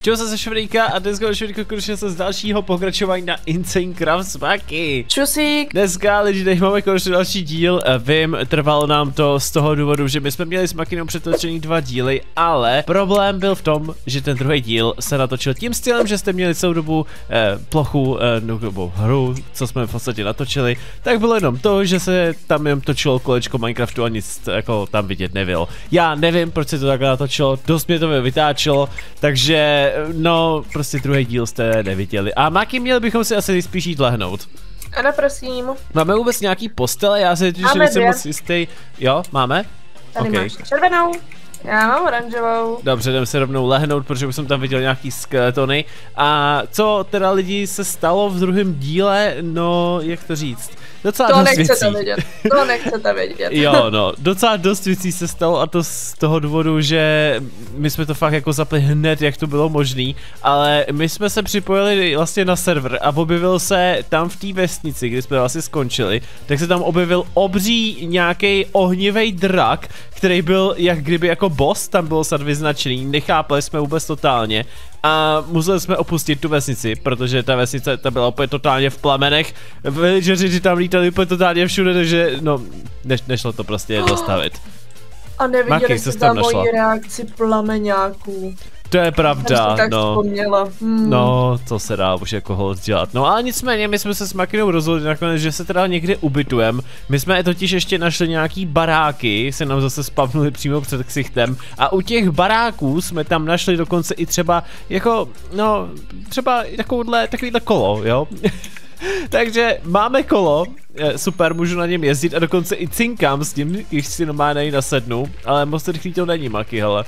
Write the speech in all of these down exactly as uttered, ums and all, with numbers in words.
Čau se Švrýka a dneska Švrýko konečně se z dalšího pokračování na Insane Crafts Maky. Čusík. Dneska lidi, teď máme konečně další díl, vím, trvalo nám to z toho důvodu, že my jsme měli s Makinou přetočený dva díly, ale problém byl v tom, že ten druhý díl se natočil tím stylem, že jste měli celou dobu eh, plochu, eh, no, hru, co jsme v podstatě natočili, tak bylo jenom to, že se tam jen točilo kolečko Minecraftu a nic jako tam vidět nebylo. Já nevím, proč se to takhle natočilo, dost mě to vytáčelo, takže no, prostě druhý díl jste neviděli. A Maki, měli bychom si asi spíš jít lehnout. Ano, prosím. Máme vůbec nějaký postele? Já si totiž nejsem moc jistý. Jo, máme? Tady okay. máš červenou. Já mám oranžovou. Dobře, jdeme se rovnou lehnout, protože už jsem tam viděl nějaký skeletony. A co teda lidi se stalo v druhém díle? No, jak to říct? Docela to dost nechcete věcí. vidět, to nechcete vidět. Jo, no, docela dost věcí se stalo a to z toho důvodu, že my jsme to fakt jako zapli hned, jak to bylo možný, ale my jsme se připojili vlastně na server a objevil se tam v té vesnici, kdy jsme vlastně skončili, tak se tam objevil obří nějaký ohnivý drak, který byl jak kdyby jako boss, tam bylo snad vyznačený, nechápali jsme vůbec totálně. A museli jsme opustit tu vesnici, protože ta vesnice ta byla úplně totálně v plamenech. Villageři tam lítali úplně totálně všude, takže no, ne, nešlo to prostě zastavit. A neviděli Maki, jste tam moji reakci plameňáků. To je pravda, tak no. Hmm. No, co se dá už jako hold dělat. No ale nicméně, my jsme se s Makinou rozhodli nakonec, že se teda někde ubytujeme. My jsme totiž ještě našli nějaký baráky, se nám zase spavnuli přímo před ksichtem. A u těch baráků jsme tam našli dokonce i třeba, jako, no, třeba takovouhle, takovýhle kolo, jo. Takže máme kolo, super, můžu na něm jezdit a dokonce i cinkám s tím, když si normálně nasednu, ale moc rychlý to není, Maki, hele.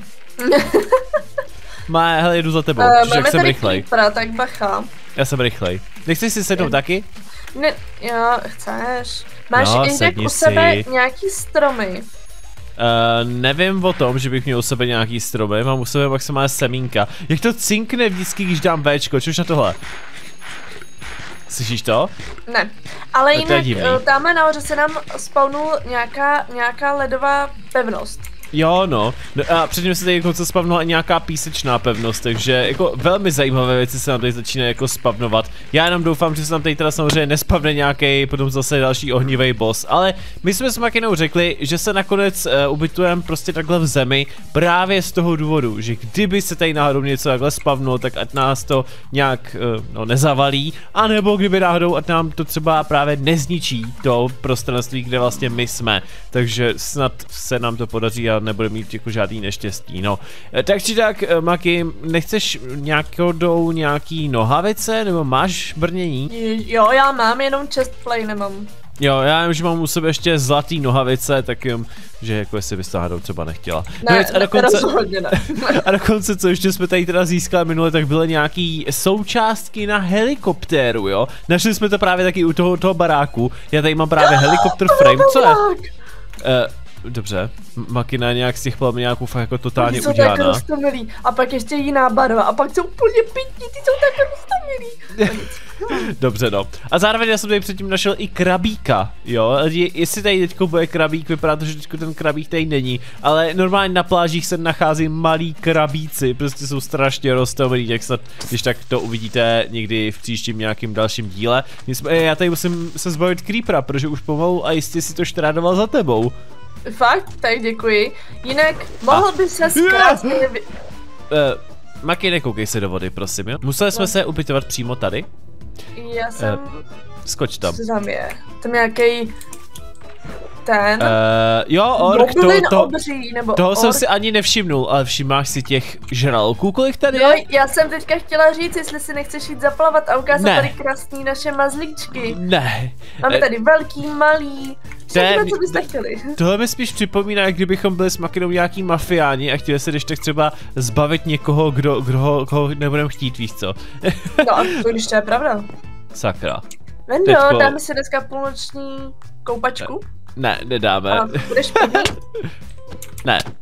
Má, hele, jedu za tebou, uh, protože jak jsem rychlej. Creepera, tak bacha. Já jsem rychlej. Nechceš si sednout taky? Ne, jo, chceš. Máš no, někde u sebe nějaký stromy? Uh, nevím o tom, že bych měl u sebe nějaký stromy, mám u sebe maximálně semínka. Jak to cinkne vždycky, když dám Bčko, čož na tohle? Slyšíš to? Ne, ale jinak tamhle nahoře se nám spawnul nějaká, nějaká ledová pevnost. Jo, no. no a předtím se tady dokonce spavnula i nějaká písečná pevnost, takže jako velmi zajímavé věci se nám tady začínají jako spavnovat. Já jenom doufám, že se nám tady teda samozřejmě nespavne nějaký potom zase další ohnivý boss, ale my jsme s Makinou řekli, že se nakonec uh, ubytujeme prostě takhle v zemi právě z toho důvodu, že kdyby se tady náhodou něco takhle spavnulo, tak ať nás to nějak uh, no, nezavalí, anebo kdyby náhodou ať nám to třeba právě nezničí to prostranství, kde vlastně my jsme, takže snad se nám to podaří a nebude mít jako žádný neštěstí, no. Tak či tak, Maki, nechceš nějakou nějaký nohavice, nebo máš brnění? Jo, já mám, jenom chestplate nemám. Jo, já vím, že mám u sebe ještě zlatý nohavice, tak jim, že jako jestli bys náhodou třeba nechtěla. Ne, no, a dokonce, rozhodně ne. A dokonce, co ještě jsme tady teda získali minule, tak byly nějaký součástky na helikoptéru, jo. Našli jsme to právě taky u toho, toho baráku, já tady mám právě helikopter frame, co je? Uh, Dobře, Makina nějak z těch plameňáků fakt jako totálně jsou udělaná. Ty jsou tak roztomilý. A pak ještě jiná barva a pak jsou úplně pitní, ty jsou tak roztomilý. Dobře, no. A zároveň já jsem tady předtím našel i krabíka, jo. Jestli tady teďko bude krabík, vypadá to, že teďko ten krabík tady není. Ale normálně na plážích se nachází malí krabíci, prostě jsou strašně roztomilí, jak snad, když tak to uvidíte někdy v příštím nějakým dalším díle. Já tady musím se zbavit creepera, protože už pomalu a jistě si to štrádoval za tebou. Fakt? Tak děkuji. Jinak mohl by se zkrásně... Uh, Maki, nekoukej se do vody, prosím, jo? Museli jsme no. se ubytovat přímo tady. Já jsem... Uh, skoč tam. Co tam je? Tam nějaký ten... Uh, jo, ork, to, to, obří, nebo toho ork. jsem si ani nevšimnul, ale všimnáš si těch žraloků, kolik tady jo, je? Já jsem teďka chtěla říct, jestli si nechceš jít zaplavat a ukázat ne. tady krásný naše mazlíčky. Ne. Máme tady velký, malý, všechno, co byste chtěli. Tohle mi spíš připomíná, jak kdybychom byli s Makinou nějaký mafiáni a chtěli se když tak třeba zbavit někoho, kdo, kdo koho nebudeme chtít, víš co? No a to když to je pravda. Sakra. Vendo, Teďko... dáme si dneska půlnoční koupačku? Ne, nedáme. A budeš první? Ne.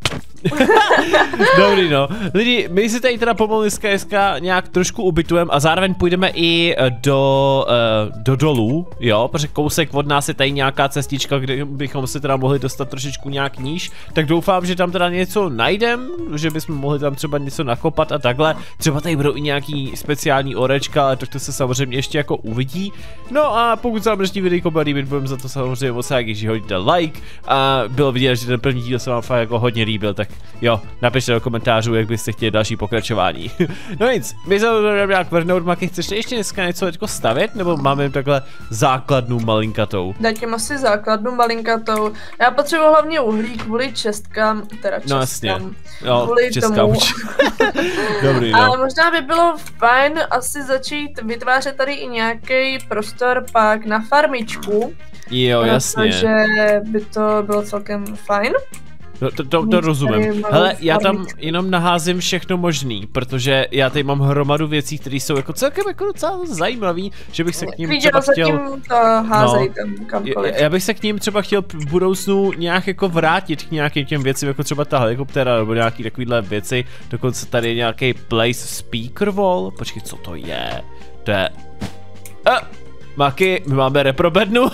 Dobrý no. Lidi, my si tady teda pomalu z K S K nějak trošku ubytujeme a zároveň půjdeme i do, uh, do dolů, jo, protože kousek od nás je tady nějaká cestička, kde bychom se teda mohli dostat trošičku nějak níž, tak doufám, že tam teda něco najdem, že bychom mohli tam třeba něco nakopat a takhle. Třeba tady budou i nějaký speciální orečka, ale to, to se samozřejmě ještě jako uvidí. No a pokud se vám dnešní videjko bude líbit, budeme za to samozřejmě moc rádi, když hodíte like a bylo vidět, že ten první díl se vám fakt jako hodně líbil, tak jo, napište do komentářů, jak byste chtěli další pokračování. No nic, my se budeme nějak vrhnout, Maki, chceš ještě dneska něco jako stavět, nebo máme takhle základnu malinkatou? Dajte asi základnu malinkatou. Já potřebuji hlavně uhlí kvůli čestkám, teda čestkám. No jasně, jo, kvůli česká tomu. Dobrý, no. Ale možná by bylo fajn asi začít vytvářet tady i nějaký prostor pak na farmičku. Jo, jasně. Takže by to bylo celkem fajn. No, to, to, to rozumím. Hele, já tam jenom naházím všechno možný, protože já tady mám hromadu věcí, které jsou jako celkem jako docela zajímavý, že bych se k ním Víš, třeba chtěl... to házej no, tam kamkoliv. Já bych se k ním třeba chtěl v budoucnu nějak jako vrátit k nějakým těm věcem, jako třeba ta helikoptéra nebo nějaký takovýhle věci. Dokonce tady je nějaký place speaker wall. Počkej, co to je? To je... A, Maki, my máme reprobednu.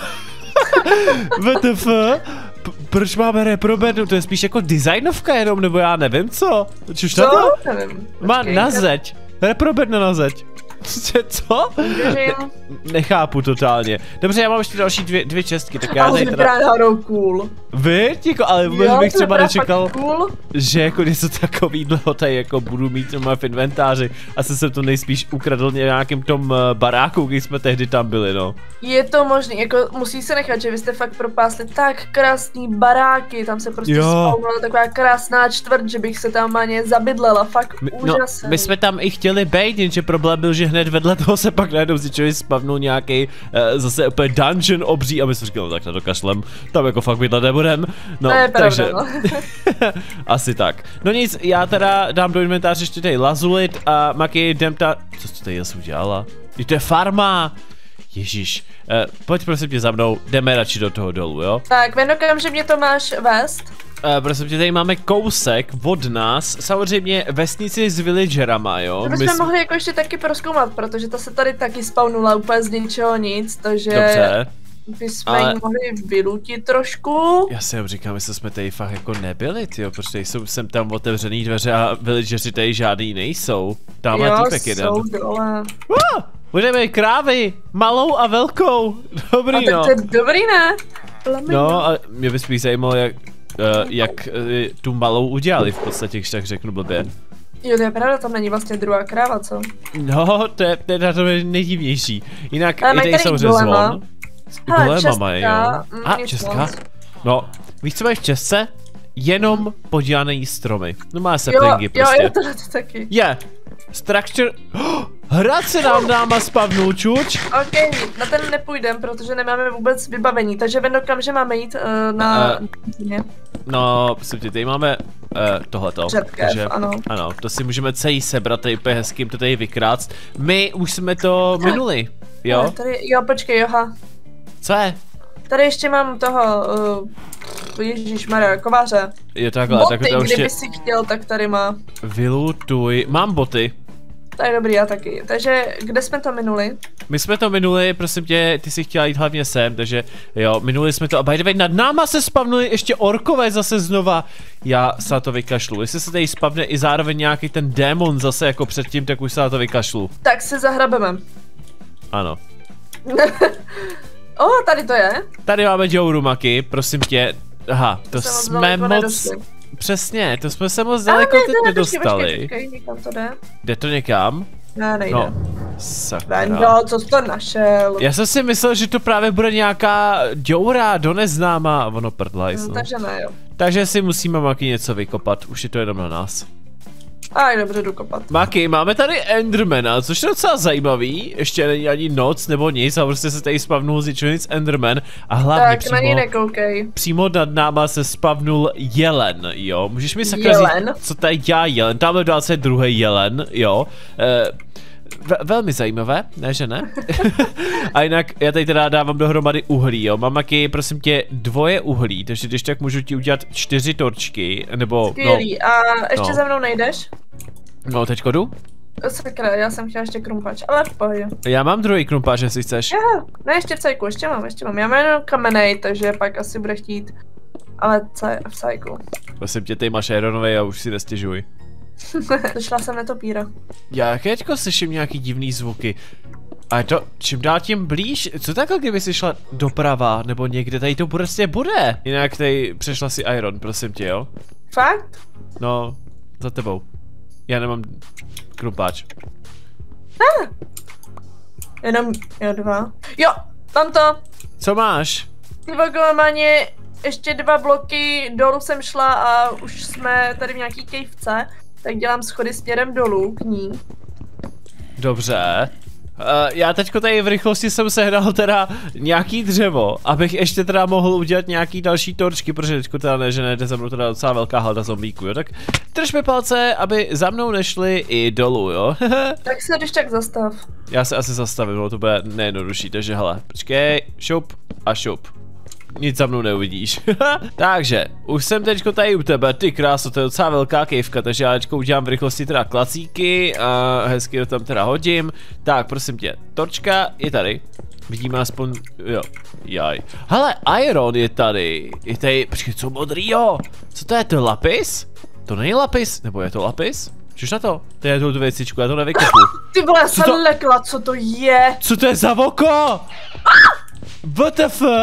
W T F? P proč máme reprobednu? To je spíš jako designovka jenom, nebo já nevím co? Čuž na to? Nevím. Má na zeď. Reprobedna na zeď. Co? Ne, nechápu totálně. Dobře, já mám ještě další dvě, dvě čestky, tak já tady teda... Ale cool. Vy? Jako, ale vůbec jo, bych třeba nečekal, cool. že jako něco takovýhleho tady jako budu mít třeba v inventáři. Asi jsem to nejspíš ukradl nějakým tom baráku, když jsme tehdy tam byli, no. Je to možný, jako musí se nechat, že vy jste fakt propásli tak krásný baráky, tam se prostě spawnula taková krásná čtvrt, že bych se tam ani zabydlela, fakt my, úžasný. No, my jsme tam i chtěli bejt, jenže problém byl, že hned vedle toho se pak najednou zjičili spavnul nějaký uh, zase úplně dungeon obří a my jsme říkali, no tak na to kašlem, tam jako fakt bydlet nebudem. No, to je takže pravda, no. asi tak. No nic, já teda dám do inventáře ještě tady lazulit a Maki, jdem ta... Co jsi tady zase udělala? To je farma! Ježíš, uh, pojď prosím tě za mnou, jdeme radši do toho dolů, jo? Tak, Vendokam, že mě to máš vést? Uh, prosím tě, tady máme kousek od nás, samozřejmě vesnici s villagerama, jo? To bychom My mohli jako ještě taky prozkoumat, protože ta se tady taky spawnula úplně z ničeho nic, takže... Dobře. Bychom ale... ji mohli vylutit trošku. Já si říkám, jestli jsme tady fakt jako nebyli, tyjo, protože jsou sem tam otevřený dveře a villageri tady žádný nejsou. Tamhle jo, týpek jeden. jsou dole. Uh, budeme krávy, malou a velkou. Dobrý, a tak no. To je dobrý, ne? Plamino. No a mě by spíš zajímalo, jak, uh, jak uh, tu malou udělali v podstatě, když tak řeknu blbě. Jo, to je pravda, tam není vlastně druhá kráva, co? No, to je, to je na to nejdivnější. Jinak je tady samozřejmě zvon. Golema mají, jo. Mm, a, Česká? No, víš, co máš v České? Jenom podělané stromy. No má se plingy prostě. Jo, jo, to, to taky. Je. Yeah. Structure... Oh, hrad se nám dáma spavnul, čuč. Ok, na ten nepůjdem, protože nemáme vůbec vybavení, takže Vendokam, že máme jít uh, na... Uh, no, prosím tě, tady máme uh, tohleto. Takže, ano. Ano, to si můžeme celý sebrat, tady úplně hezkým to tady vykrást. My už jsme to minuli, jo? No, tady, jo, počkej, joha. Co je? Tady ještě mám toho, uh, ježišmarja, kováře. Je takhle, boty, tak to ještě... kdyby si chtěl, tak tady má. Vylutuj, mám boty. To je dobrý, já taky. Takže, kde jsme to minuli? My jsme to minuli, prosím tě, ty si chtěla jít hlavně sem, takže jo, minuli jsme to a by the way, nad náma se spavnuli ještě orkové zase znova. Já se na to vykašlu, jestli se tady spavne i zároveň nějaký ten démon zase jako předtím, tak už se na to vykašlu. Tak se zahrabeme. Ano. O, oh, tady to je. Tady máme Jouru, Maki, prosím tě. Aha, to, to jsme moc... Nedostali. Přesně, to jsme se moc daleko teď nedostali. Počkej, počkej, někam to jde. Jde to někam? Ne, nejde. No, sakra. Vendo, co jsi to našel? Já jsem si myslel, že to právě bude nějaká Joura do neznáma, ono prdlajs, no. Takže ne, jo. Takže si musíme, Maki, něco vykopat, už je to jenom na nás. Aj, dobře, jdu kopat. Maki, máme tady Endermana, což je docela zajímavý, ještě není ani noc nebo nic a prostě se tady spavnul zničenic Enderman a hlavně tak, přímo, na ní nekoukej. Přímo nad náma se spavnul jelen, jo, můžeš mi sakra jelen? říct, co tady dělá jelen, tamhle dál se druhý jelen, jo. E, ve velmi zajímavé, ne že ne? A jinak já tady teda dávám dohromady uhlí, jo. Mám taky, prosím tě, dvoje uhlí, takže když tak můžu ti udělat čtyři torčky, nebo skvělý. No, a ještě no. za mnou nejdeš? No, teďko jdu? Sakra, já jsem chtěla ještě krumpač, ale v pohodě. Já mám druhý krumpáč, jestli chceš. Jo, ne, ještě v cajku, ještě mám, ještě mám. Já mám jenom kamenej, takže pak asi bude chtít, ale v cajku. Prosím tě, ty máš ironovej a už si nestěžuj. Došla jsem netopíra. Já teďko slyším nějaký divný zvuky. A je to čím dál tím blíž, co takhle kdyby si šla doprava, nebo někde tady to prostě bude. Jinak tady přešla si iron, prosím tě, jo? Fakt? No, za tebou. Já nemám krumpáč. Ah. Jenom, jo, dva. Jo, tam to. Co máš? Ty vagómaně, ještě dva bloky dolů jsem šla a už jsme tady v nějaký kejvce, tak dělám schody směrem dolů k ní. Dobře. Uh, já teďko tady v rychlosti jsem sehnal teda nějaký dřevo, abych ještě teda mohl udělat nějaký další torčky, protože teďko teda ne, že nejde za mnou teda docela velká halda zombíků, jo, tak držme palce, aby za mnou nešli i dolů, jo. Tak se když tak zastav. Já se asi zastavím, no to bude nejjednodušší, takže hele, počkej, šup a šup. Nic za mnou neuvidíš. Takže, už jsem teďko tady u tebe, ty kráso, to je docela velká kejvka, takže já teďko udělám v rychlosti teda klacíky a hezky to tam teda hodím. Tak, prosím tě, torčka je tady. Vidíme aspoň, jo, jaj. Hele, iron je tady, je tady, počkej, co modrýho? Co to je, to je lapis? To není lapis, nebo je to lapis? Čuž na to? To je tu věcičku, já to nevykopu. Ty vole, jsem to... lekla, co to je? Co to je za voko? W T F?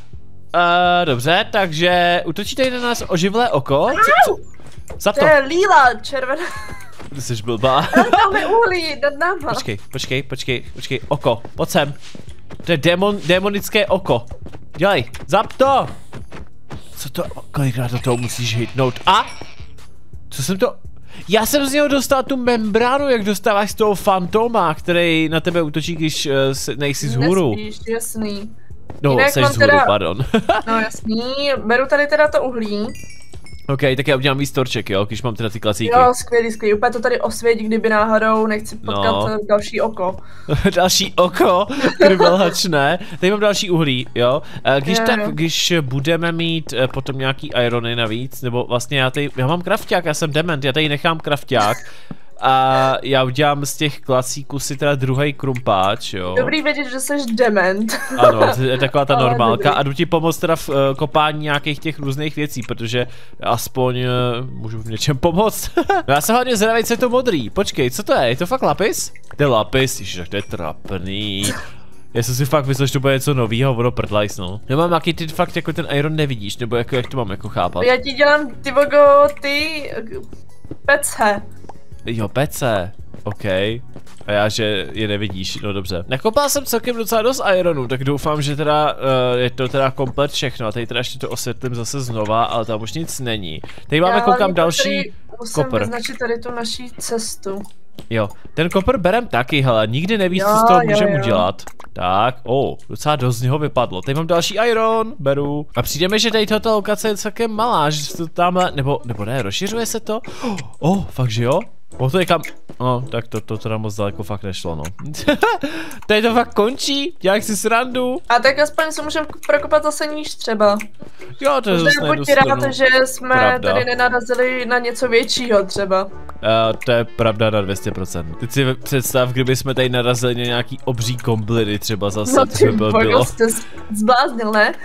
Uh, dobře, takže utočí tady na nás oživlé oko. Co, co? Zap to. To je líla, červená. Ty jsi blbá. Ale tam je uhlí, nad náma. Počkej, počkej, počkej, počkej, oko, pojď sem. To je démon, démonické oko. Dělej, zap to. Co to, kolikrát do toho musíš hitnout? A? Co jsem to? Já jsem z něho dostal tu membránu, jak dostáváš z toho fantoma, který na tebe útočí, když uh, nejsi vzhůru. Nespíš, jasný. No, jinak seš vzhůru, teda... pardon. No jasný, beru tady teda to uhlí. OK, tak já udělám víc torček, jo, když mám teda ty klacíky. Jo, skvělý, skvělý, úplně to tady osvěť, kdyby náhodou nechci potkat no. další oko. Další oko, který byl hačné. Tady mám další uhlí, jo. Když, jo, tak, jo. když budeme mít potom nějaký irony navíc, nebo vlastně já tady, já mám krafťák, já jsem dement, já tady nechám krafťák. A já udělám z těch klasíků si teda druhý krumpáč, jo. Dobrý vědět, že jsi dement. Ano, to je taková ta Ale normálka dobrý. a jdu ti pomoct teda v uh, kopání nějakých těch různých věcí, protože aspoň uh, můžu v něčem pomoct. No já jsem hlavně zvědavý, co je to modrý. Počkej, co to je? Je to fakt lapis? To je lapis, ježiš, tak to je trapný. Já jsem si fakt myslel, že to bude něco novýho, ono prdlajs, no. Já mám jaký ty fakt jako ten iron nevidíš, nebo jako jak to mám jako chápat? Já ti dělám ty vogo, ty pece. Jo, pece, OK. A já, že je nevidíš, no dobře. Nakopal jsem celkem docela dost ironu, tak doufám, že teda uh, je to teda komplet všechno. A tady teda ještě to osvětlím zase znova, ale tam už nic není. Tady máme, koukám, další kopr. Musím vyznačit tady tu naší cestu. Jo, ten kopr berem taky, hele, nikdy nevíš, Jo, co z toho jo, můžeme jo. udělat. Tak, o, oh, docela dost z něho vypadlo. Tady mám další iron, beru. A přijdeme, že tady tato lokace je celkem malá, že se to tamhle, nebo, nebo ne, rozšiřuje se to? Oh, fakt že jo? O to je kam... No, tak to, to teda moc daleko fakt nešlo, no. Tady to fakt končí, jak si srandu. A tak aspoň se můžeme prokopat zase níž třeba. Jo, to je zase na jednu buď rád, stranu že jsme pravda. tady nenarazili na něco většího třeba. Uh, to je pravda na dvě stě procent. Teď si představ, kdyby jsme tady narazili na nějaký obří komblidy třeba zase, No to ty by bylo. bogo, jste zbláznil, ne?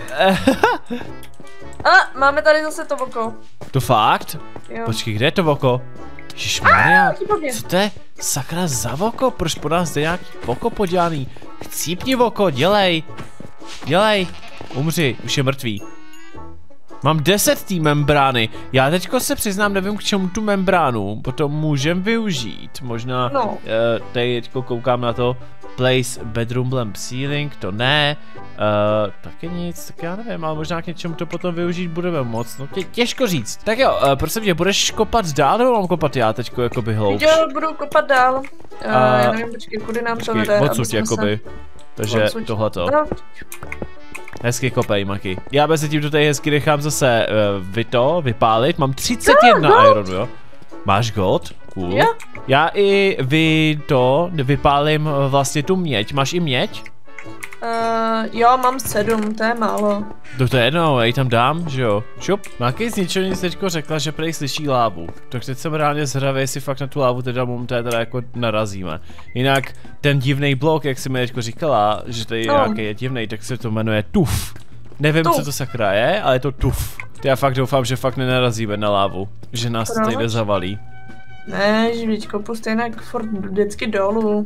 A máme tady zase to oko. To fakt? Jo. Počkej, kde je to oko? Ježišmarja, Ah, co to je? Sakra za oko? Proč po nás jde nějaký oko podělaný? Chcípni oko, dělej. Dělej. Umři, už je mrtvý. Mám deset té membrány. Já teďko se přiznám, nevím k čemu tu membránu potom můžem využít. Možná No. uh, tady teďko koukám na to. Place bedroom lamp ceiling, to ne. Uh, taky nic, tak já nevím, ale možná k něčemu to potom využít budeme moc. No tě, těžko říct. Tak jo, uh, prosím tě, budeš kopat dál, nebo mám kopat já teďko jakoby hloubš? Jo, budu kopat dál. Uh, A- já nevím, počkej, kudy nám to Počkej, vede. odsud aby jsme jakoby. Takže Odsud. tohleto. No, Hezky kopej, Maki. Já bez tím to tady hezky nechám zase uh, vy to, vypálit. Mám třicet jedna No, no. ironu, jo. Máš gold? cool. Jo. Já i vy to vypálím vlastně tu měď. Máš i měď? Uh, jo, mám sedm, to je málo. To, to je jedno, já ji tam dám, že jo. Šup, Maki z ničeho nic teďko řekla, že prej slyší lávu. Tak teď jsem reálně zhravý, jestli fakt na tu lávu teda momenté teda jako narazíme. Jinak ten divný blok, jak jsi mi teďko říkala, že tady no. nějaký je divný, tak se to jmenuje tuf. Nevím, tuf. co to sakra je, ale je to tuf. Já fakt doufám, že fakt nenarazíme na lávu. Že nás to tady nezavalí. Ne, živičko, puste jinak furt vždycky dolů.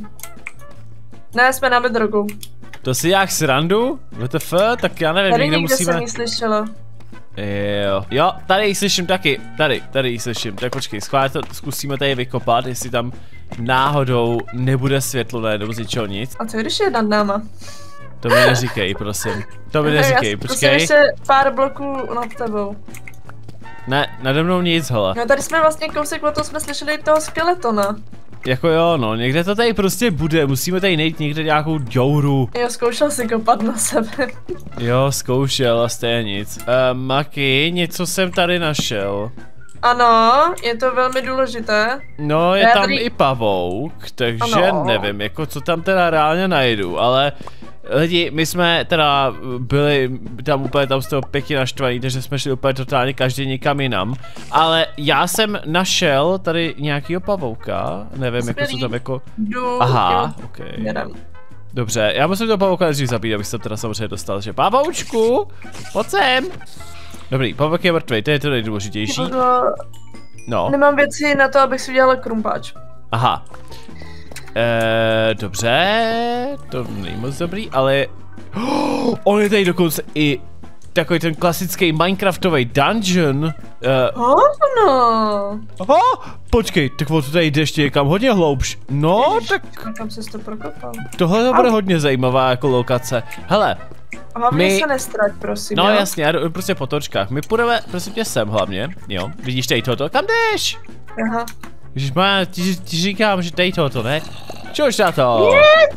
Ne, jsme na bedrogu. To si jak srandu? W T F? Tak já nevím, tady někde někde musíme... jsem ji slyšela. Jo, jo, tady ji slyším taky, tady, tady ji slyším, tak počkej, schválně to zkusíme tady vykopat, jestli tam náhodou nebude světlo najednou z ničeho nic. A co když je nad náma? To mi neříkej, prosím, to mi neříkej, počkej. Já ještě pár bloků nad tebou. Ne, nade mnou nic, hele. No tady jsme vlastně kousek od toho jsme slyšeli toho skeletona. Jako jo, no, někde to tady prostě bude, musíme tady najít někde nějakou děuru. Jo, zkoušel si kopat na sebe. Jo, zkoušel a stejně nic. Uh, Maki, něco jsem tady našel. Ano, je to velmi důležité. No, je Já tam tady... i pavouk, takže ano. nevím, jako co tam teda reálně najdu, ale lidi, my jsme teda byli tam úplně tam z toho pěkně naštvaní, takže jsme šli úplně totálně každý někam jinam, ale já jsem našel tady nějakýho pavouka, nevím, Skvělý. jako co tam jako... Jdu, Aha, jo, okej. jedem. Dobře, já musím toho pavouka nejdřív zabít, abych se teda samozřejmě dostal, že pavoučku, pojď sem. Dobrý, pavouk je mrtvej, to je to nejdůležitější. No. Nemám věci na to, abych si udělala krumpáč. Aha. Eee, dobře, to není moc dobrý, ale... Oh, on je tady dokonce i takový ten klasický Minecraftový dungeon. Uh, Ano. oh, počkej, tak on to tady jde ještě někam hodně hloubš. No, Ježiš, tak kam ses to prokopal? tohle to bude hodně zajímavá jako lokace. Hele. A hlavně my... se nestrať, prosím. No jo? jasně, já jdu prostě po točkách. My půjdeme, prosím tě, sem hlavně, jo. Vidíš tady toto, kam jdeš? Aha. Ježišmá, ti, ti říkám, že tady toto, ne? Čož na to?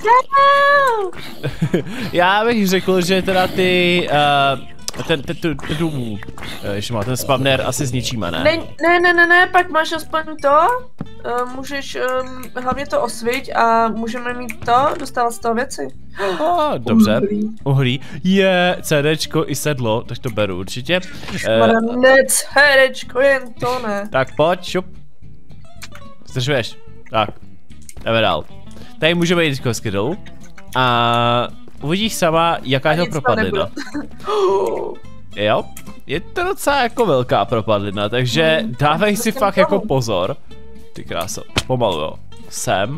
Já bych řekl, že teda ty, uh, ten, ten, tu, tu, uh, ježišmá, ten spawner asi zničíme, ne? Ne, ne, ne, ne, ne, pak máš aspoň to, uh, můžeš um, hlavně to osviť a můžeme mít to, dostávat z toho věci. Oh, dobře, Uhlí. uhlí, je CDčko i sedlo, tak to beru určitě. Uh, Nec, herečko, jen to ne. Tak pojď, šup. Zdržuješ, tak, jdeme dál. Tady můžeme jít kousky dolů a uvidíš sama, jaká je to propadlina. Jo, je to docela jako velká propadlina, takže Hmm, dávej si fakt jako pozor. Ty kráso, pomalu jo, sem.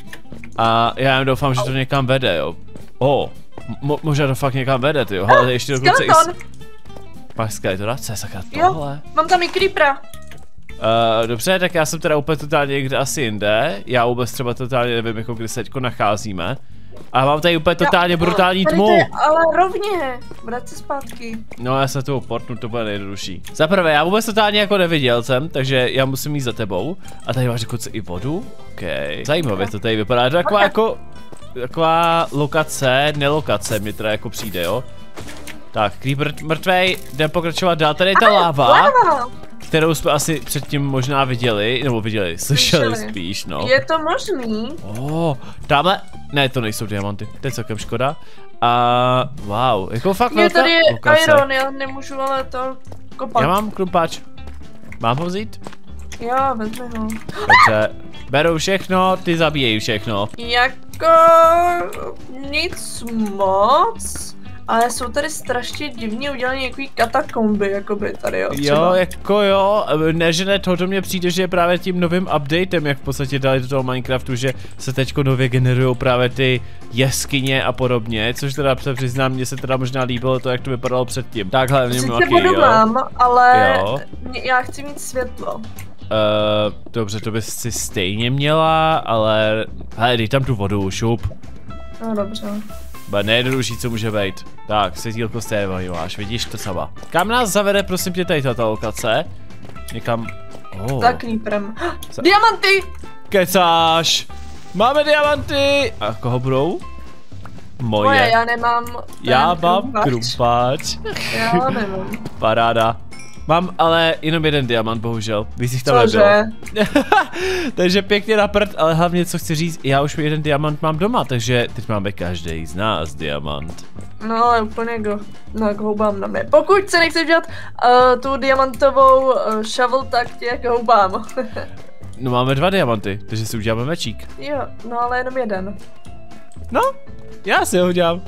A já jen doufám, že to někam vede, jo. O, mo možná to fakt někam vede, ty jo, ale ještě dokonce i... Máš skeletora, co je sakra tohle? Jo, mám tam i creepera. Uh, dobře, tak já jsem teda úplně totálně někde asi jinde. Já vůbec třeba totálně nevím, jako kde se teďko nacházíme. A mám tady úplně totálně brutální tady tmu. to je, ale rovně, vrať se zpátky. No já se tu portnu, to bude nejjednodušší. Za prvé, já vůbec totálně jako neviděl jsem, takže já musím jít za tebou. A tady máš dokonce i vodu? OK. Zajímavě to tady vypadá, to taková jako... Taková lokace, nelokace mi teda jako přijde, jo. Tak, creeper mrtvej, jdem pokračovat dál, tady je ta láva. Kterou jsme asi předtím možná viděli, nebo viděli, slyšeli spíš, no. Je to možný? Oh, tamhle, ne, to nejsou diamanty, to je celkem škoda. A wow, jako fakt je tady je lokace. iron, já nemůžu ale to kopat. Já mám krumpáč. Mám ho vzít? Jo, vezmi ho. Dobře, beru všechno, ty zabíjej všechno. Jako... nic moc. Ale jsou tady strašně divně udělané nějaký katakomby, jakoby tady, jo, třeba. Jo, jako jo, ne, že ne, to mě přijde, že je právě tím novým updatem, jak v podstatě dali do toho Minecraftu, že se teďko nově generují právě ty jeskyně a podobně, což teda přiznám, mně se teda možná líbilo to, jak to vypadalo předtím. Takhle, mě Sice maky, vodu jo. mám, ale Jo. mě, já chci mít světlo. Uh, dobře, to bys si stejně měla, ale hele, dej tam tu vodu, šup. No dobře. Ba nejjednodušší, co může být. Tak, světýlko z té máš, vidíš to sama. Kam nás zavede, prosím tě, tady tato lokace? Někam... Oh. Za creeperem. Za... Diamanty! Kecáš! Máme diamanty! A koho budou? Moje. Moje, já nemám... Já mám krumpáč. krumpáč. Já nemám. Paráda. Mám ale jenom jeden diamant, bohužel. Víc jich tam nebylo. Takže pěkně na prd, ale hlavně co chci říct, já už jeden diamant mám doma, takže teď máme každý z nás diamant. No ale úplně go, no, k houbám na mě. Pokud se nechceš dělat uh, tu diamantovou uh, shovel, tak tě k houbám. No máme dva diamanty, takže si uděláme mečík. Jo, no ale jenom jeden. No, já si ho udělám.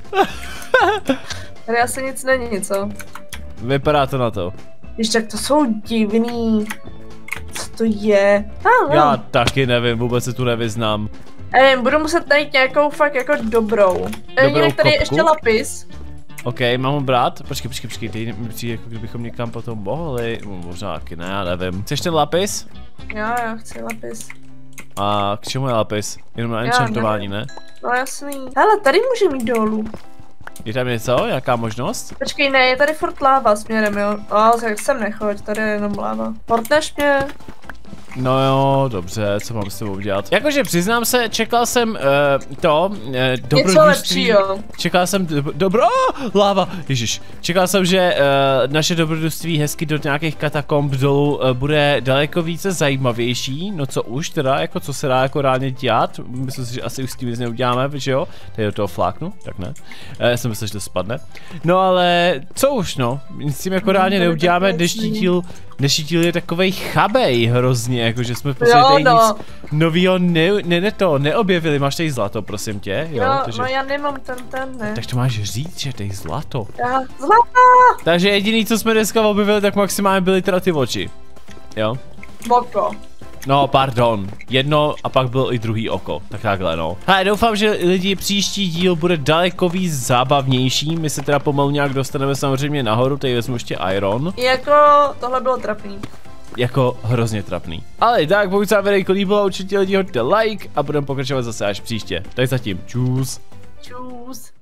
Tady asi nic není, co? Vypadá to na to. Ještě tak to jsou divný. Co to je? Ah, no. Já taky nevím, vůbec se tu nevyznám. Nevím, budu muset najít nějakou fakt jako dobrou. Jinak tady je ještě lapis. OK, mám ho brát? Počkej, počkej, počkej, teď mi přijde, jako kdybychom někam potom mohli. Možná taky ne, já nevím. Chceš ten lapis? Jo, jo, chci lapis. A k čemu je lapis? Jenom na enchantování, ne? No jasný. Hele, tady můžeme jít dolů. Je tam něco? Jaká možnost? Počkej, ne, je tady furt láva směrem, jo. O, tak sem nechoď, tady je jenom láva. Portneš mě? No jo, dobře, co mám s tebou dělat? Jakože přiznám se, čekal jsem uh, to, uh, dobrodružství. Čekal jsem, do, dobro, oh, láva, ježiš. Čekal jsem, že uh, naše dobrodružství hezky do nějakých katakomb dolů uh, bude daleko více zajímavější. No co už teda, jako co se dá jako reálně dělat. Myslím si, že asi už s tím nic neuděláme, že jo? Tady do toho fláknu, tak ne. Uh, já jsem myslel, že to spadne. No ale, co už no, s tím jako reálně neuděláme, dnešní díl, dnešní díl je takovej chabej hrozně. Jakože jsme prostě tady no. nic novýho ne, ne, ne to, neobjevili. Máš tady zlato, prosím tě? Jo, jo takže... no já nemám ten, ten, ne. Tak to máš říct, že tady zlato. Já, zlato! Takže jediný, co jsme dneska objevili, tak maximálně byly teda ty oči. Jo? Oko. No, pardon. Jedno a pak bylo i druhý oko. Tak takhle, no. Hele, doufám, že lidi příští díl bude daleko víc zábavnější. My se teda pomalu nějak dostaneme samozřejmě nahoru, tady vezmu ještě iron. Jako, tohle bylo trapný. Jako hrozně trapný. Ale tak, pokud se vám videjko líbilo, určitě lidi hoďte like a budeme pokračovat zase až příště. Tak zatím, čus. Čus.